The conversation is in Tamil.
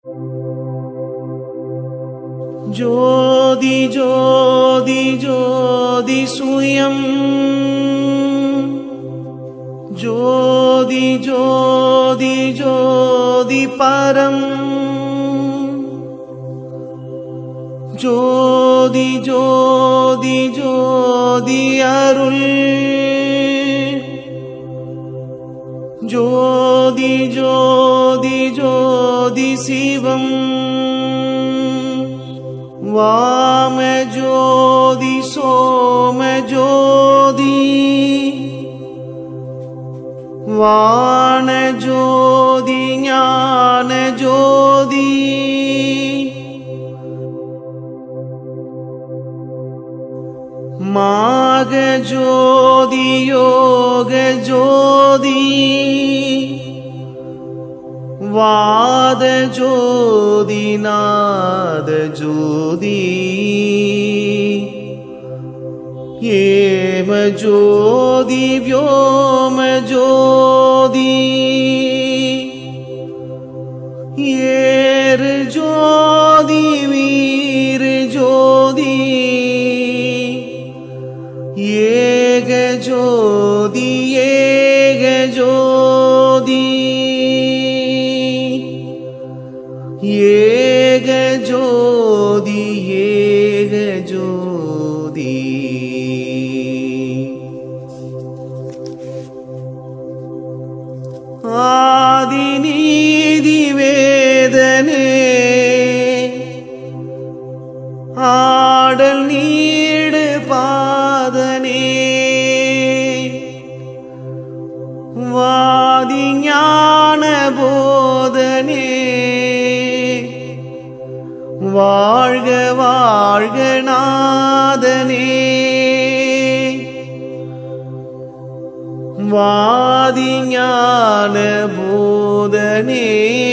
ஜோதி ஜோதி ஜோதி சுயம் ஜோதி ஜோதி ஜோதி பரம் ஜோதி ஜோதி ஜோதி அருள் ஜோதி ஜோதி ஜோதி சிவம் वाम ज्योति सोम ज्योति वाण ज्योति ज्ञान ज्योति माग ज्योति योग ज्योति वाद ज्योति नाद ज्योति येम ज्योति व्योम ज्योति येर ज्योति वीर ज्योति येग ज्योति येग ज्योति येग ज्योति येग ज्योति आदि नीति वेदने आडल नीड पादने वादि ज्ञान बोधने வாழ்க வாழ்க நாதனே வாதி ஞான போதனே